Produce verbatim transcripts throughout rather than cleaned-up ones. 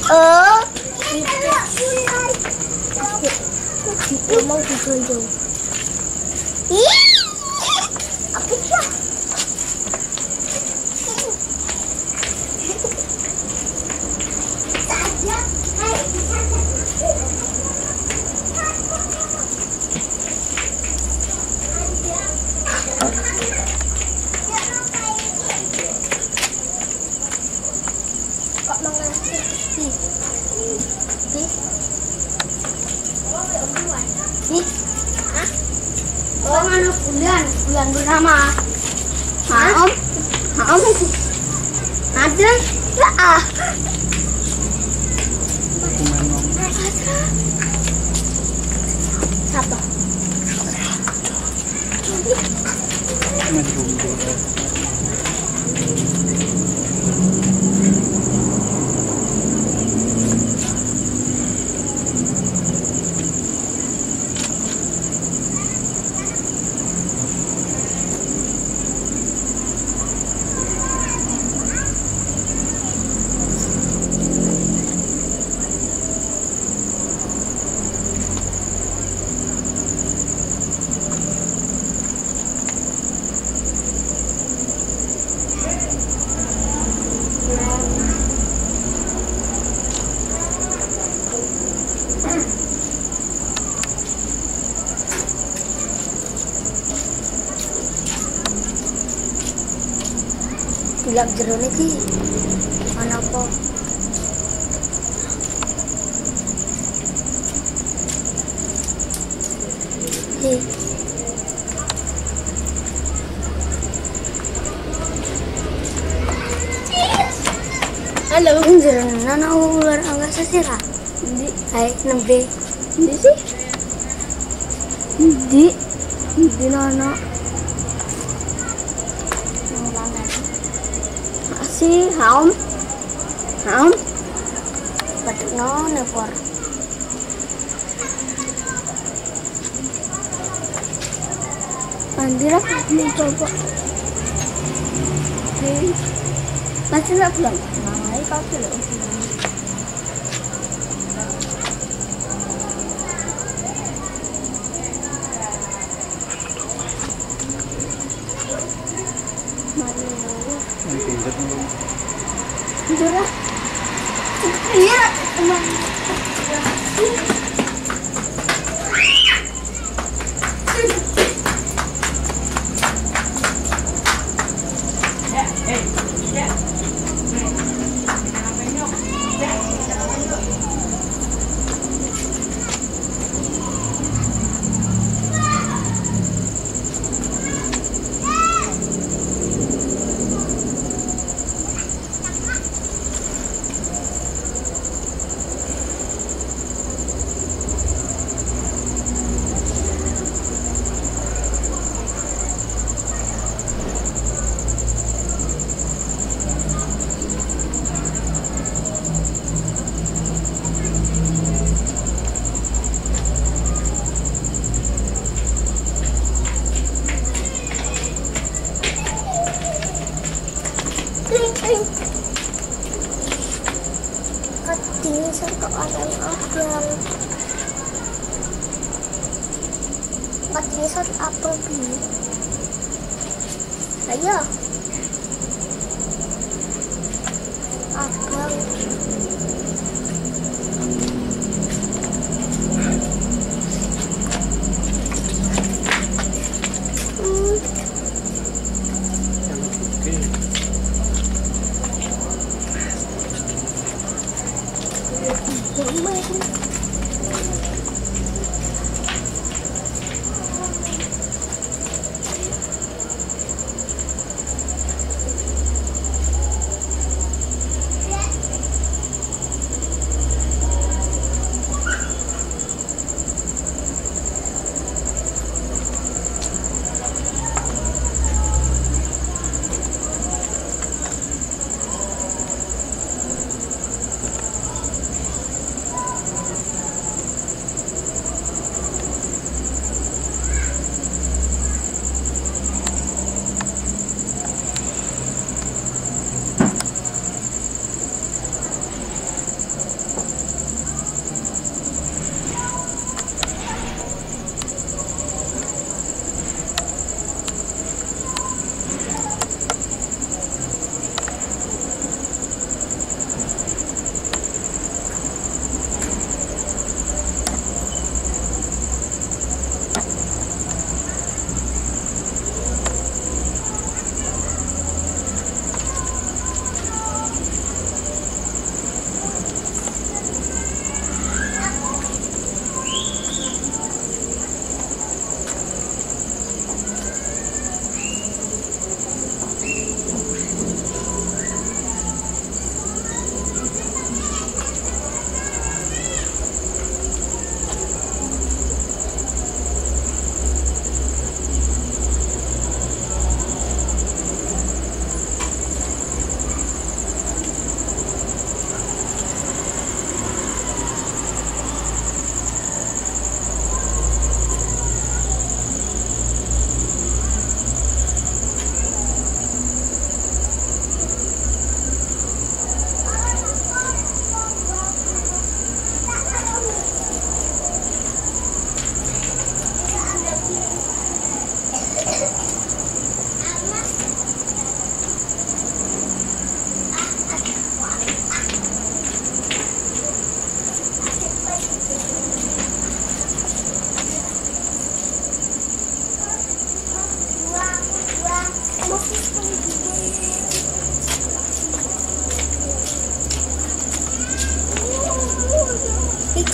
Oh, itu mau digonjong. Ih, apa sih? Oh, anak bulan, bulan bersama. Hah? Om? Hah, Om? Ada? Ya, ah. Siapa? Bilang jerone iki ana apa? Hei. Halo, jerone ana ular angkasa sira. Ndi? Hai, nembe. Ndi sih? Ndi? Ndi nono. Si Haum, Haum, batuk no nepor. Andira mau coba. Hei, masih nggak belum? Nah, kau belum. Jurah, iya teman. Kating serta ada apel. Kating serta apel bi. Ayo. Apel.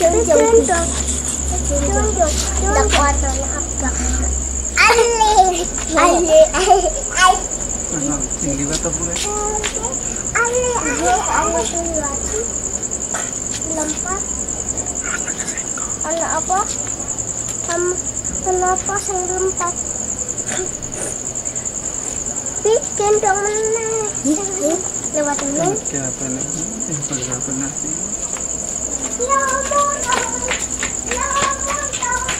Junjung. Junjung. Dak water na apa? Ali. Ali. Ali. Sing liwat apa guys? Ali. Ali. Kamu liwat. Lompat. Anak apa? Kamu kenapa sing lompat? Bikin dong menang. Lewat dulu. Kayak apa nih? Eh, pada apa nasi? Ya ampun, ya ampun, ya ampun, ya ampun,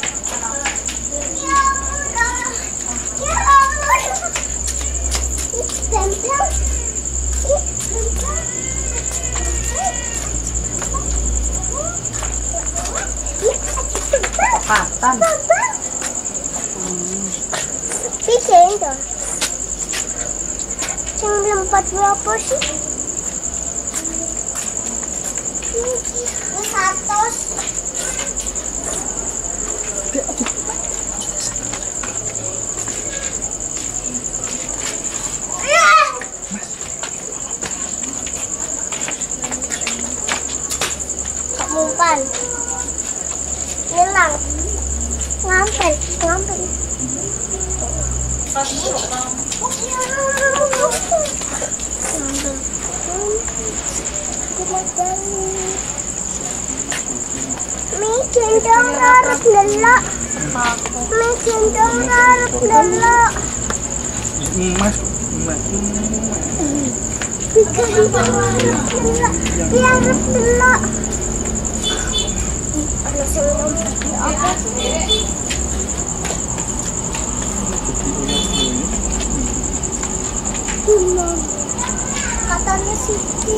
ya ampun. Ih, tempel. Ih, tempel. Patan. Bikin dong. Yang lompat berapa sih? Satu. Umpan. Hilang. Ngampel, ngampel. Mi gendong ngarep lelak. Mi gendong ngarep lelak. Mas, mas. Mi gendong ngarep lelak. Ngarep lelak. Ano sing lompat di atas? Hilang. Katanya Siti.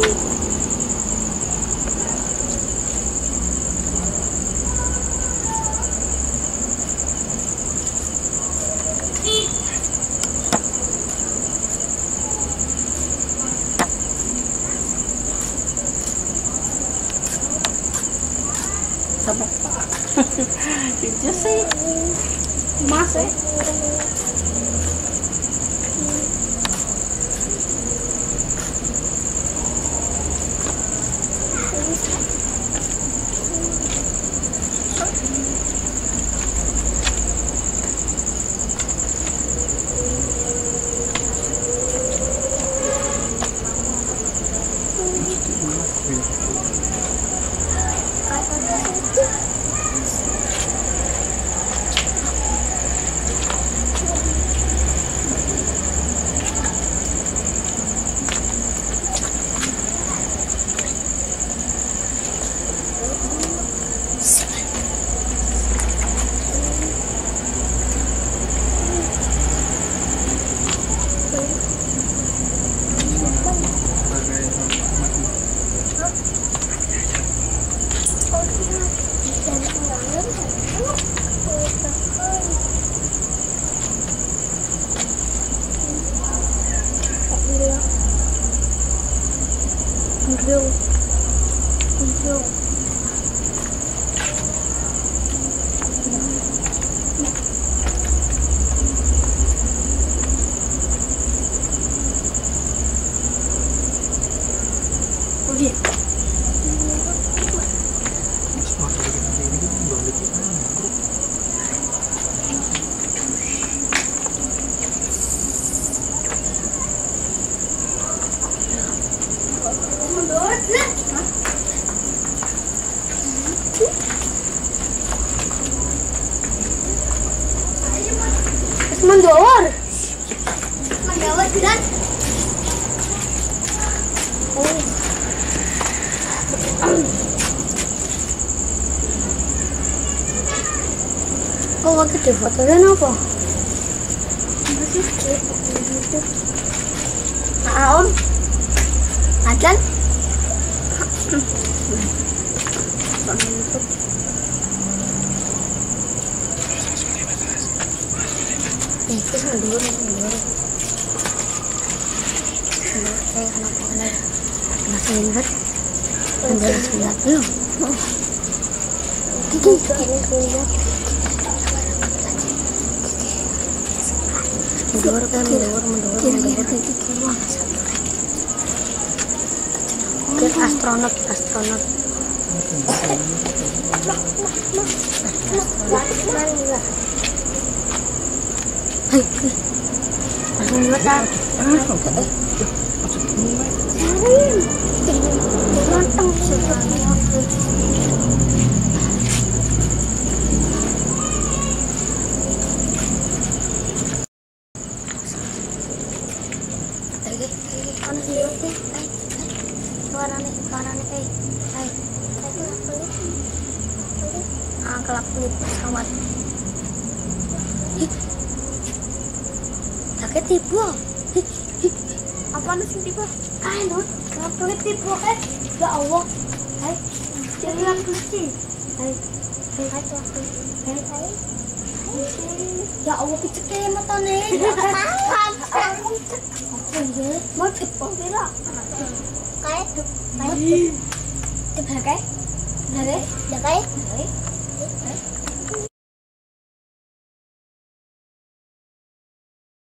Sabak pa. Itu sih. Mas eh. Kunjung, kunjung. Oke. Mandor. Mandor bilang. Oh. Oh, waktu di fotonya apa? Masih gitu. Ah, Om. Ajan. Eh, itu sama dulu, sama dulu. Kayak kenapa kalian masih ingat? Ambil lihat dulu. Gigi, gigi, lihat. Mendor kan, mendor, mendor, mendor. Kira astronot, astronot. Hai. Langsung liwat ah. Ganteng sekali. Kelap kulit pesawat. Sakit tipu. Apa nasi tipu? Kain dong. Kelap kulit tipu eh. Ya Allah. Hai. Jangan kucing. Hai. Hai. Hai. Hai. Hai. Ya Allah piceknya mata nih. Mau tipu kira. Kain. Kain. Tipu kain. Kain. Kain.